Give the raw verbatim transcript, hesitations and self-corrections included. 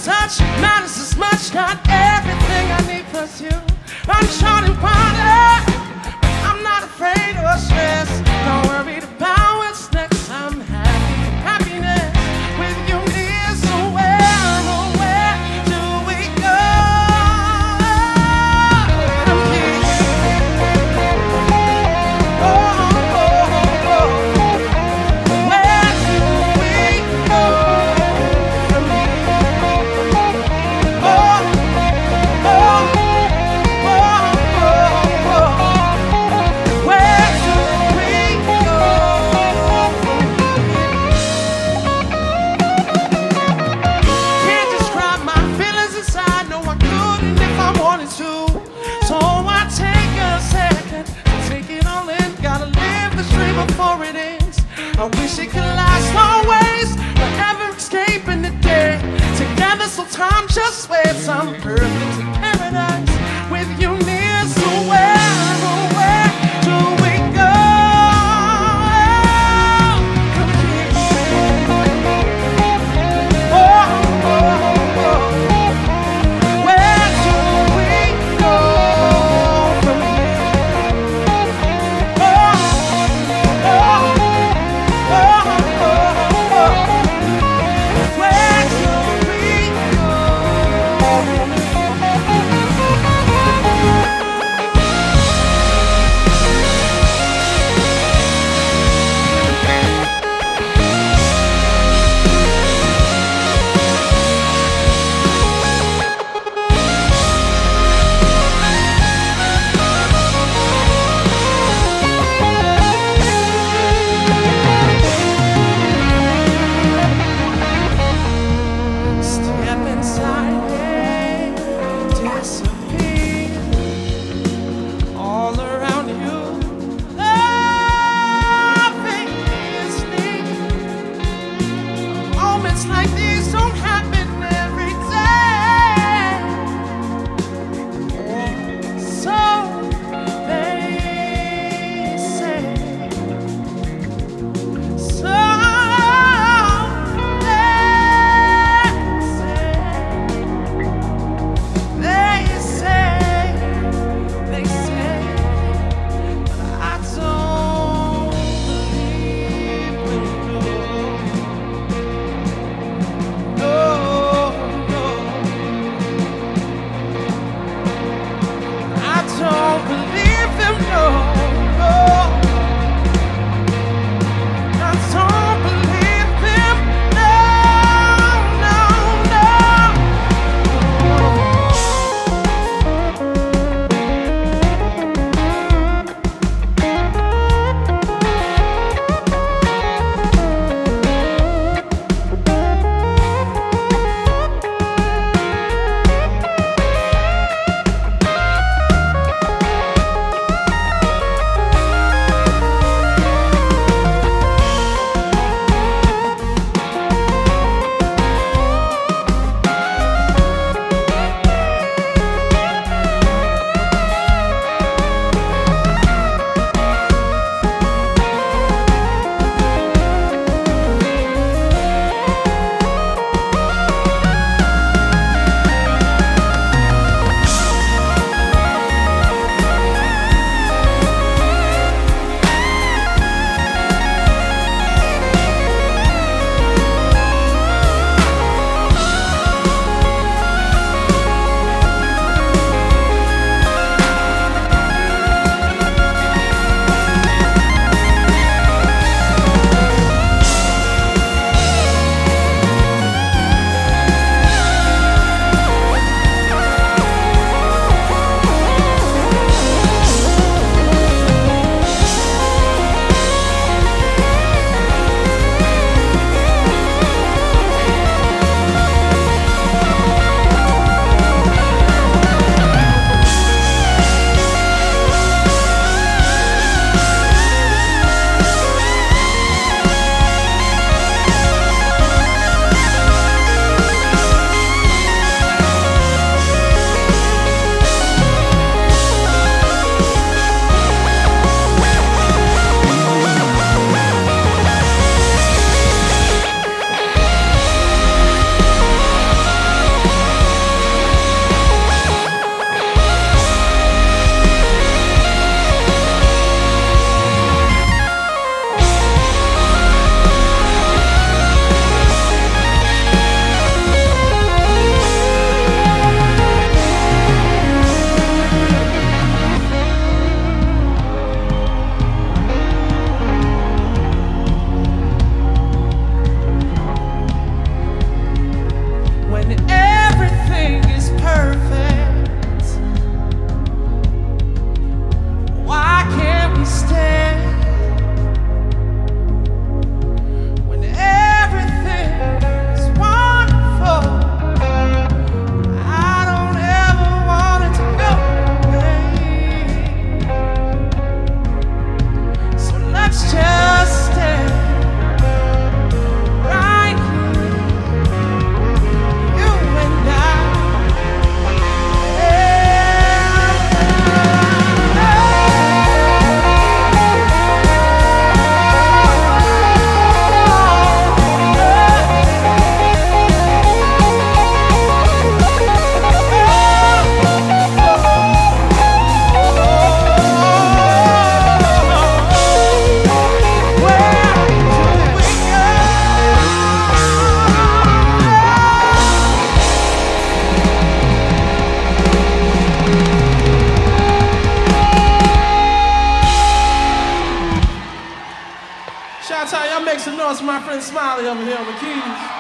touch matters as much, not everything I need plus you. Uncharted water, but I'm not afraid or stressed. Not worried about what's next. I'm happy, happiness with you near. So where, oh where do we go? From here. Oh, oh, oh, oh. Where do we go from here? Oh, oh, oh, oh, oh. Where do we go from here? Can't describe my feelings inside. No, I couldn't if I wanted to. So I take a second to take it all in. Gotta live this dream before it ends. I wish it could last always, forever escaping the day. Together, so time just waits. I'm perfect in paradise with you near. So where, oh where do we go from here? Oh, oh, oh. Where do we go from here? Oh, oh, oh, oh, oh. Where do we go from here? friend Smiley over here on the keys.